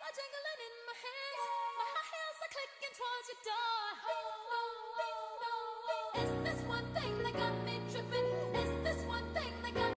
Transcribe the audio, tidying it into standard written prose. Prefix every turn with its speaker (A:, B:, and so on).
A: are jingling in my hands. My high heels are clicking towards your door. Is this one thing that got me tripping?